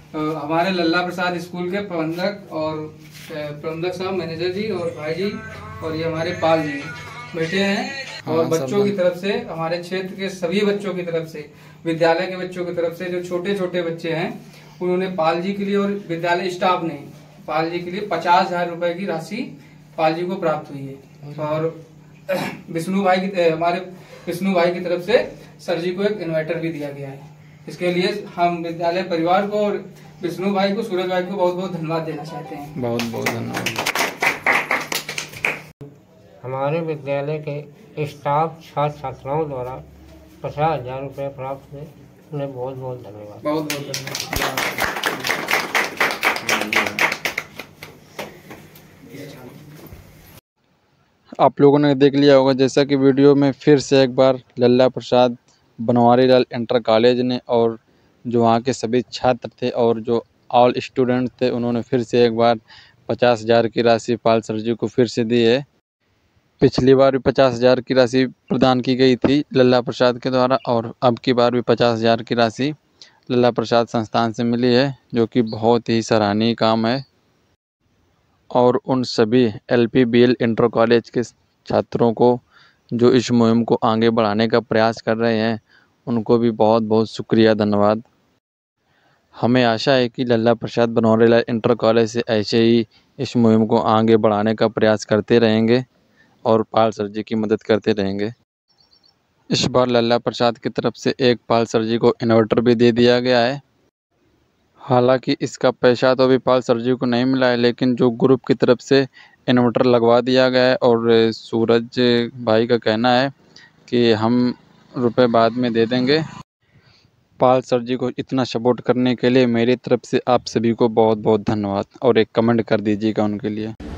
हमारे लल्ला प्रसाद स्कूल के प्रबंधक और प्रबंधक साहब, मैनेजर जी और भाई जी और ये हमारे पाल जी बैठे हैं। और बच्चों की तरफ से, हमारे क्षेत्र के सभी बच्चों की तरफ से, विद्यालय के बच्चों की तरफ से जो छोटे छोटे बच्चे हैं उन्होंने पाल जी के लिए और विद्यालय स्टाफ ने पाल जी के लिए 50,000 रुपए की राशि पाल जी को प्राप्त हुई है। और हमारे विष्णु भाई की तरफ से सर जी को एक इन्वर्टर भी दिया गया है। इसके लिए हम विद्यालय परिवार को और विष्णु भाई को, सूरज भाई को बहुत बहुत धन्यवाद देना चाहते हैं। बहुत बहुत धन्यवाद। हमारे विद्यालय के स्टाफ छात्र छात्राओं द्वारा 50,000 रुपये प्राप्त हुए, उन्हें बहुत बहुत धन्यवाद। बहुत बहुत धन्यवाद। आप लोगों ने देख लिया होगा, जैसा कि वीडियो में फिर से एक बार लल्ला प्रसाद बनवारी लाल इंटर कॉलेज ने और जो वहाँ के सभी छात्र थे और जो ऑल स्टूडेंट थे, उन्होंने फिर से एक बार 50,000 की राशि पाल सर जी को फिर से दी है। पिछली बार भी 50,000 की राशि प्रदान की गई थी लल्ला प्रसाद के द्वारा और अब की बार भी 50,000 की राशि लल्ला प्रसाद संस्थान से मिली है, जो कि बहुत ही सराहनीय काम है। और उन सभी LPBL इंटर कॉलेज के छात्रों को जो इस मुहिम को आगे बढ़ाने का प्रयास कर रहे हैं, उनको भी बहुत बहुत शुक्रिया, धन्यवाद। हमें आशा है कि लल्ला प्रसाद बनवारी लाल इंटर कॉलेज से ऐसे ही इस मुहिम को आगे बढ़ाने का प्रयास करते रहेंगे और पाल सर जी की मदद करते रहेंगे। इस बार लल्ला प्रसाद की तरफ से एक पाल सर जी को इन्वर्टर भी दे दिया गया है। हालांकि इसका पैसा तो अभी पाल सर जी को नहीं मिला है, लेकिन जो ग्रुप की तरफ से इन्वर्टर लगवा दिया गया है और सूरज भाई का कहना है कि हम रुपए बाद में दे देंगे। पाल सर जी को इतना सपोर्ट करने के लिए मेरी तरफ से आप सभी को बहुत बहुत धन्यवाद और एक कमेंट कर दीजिएगा उनके लिए।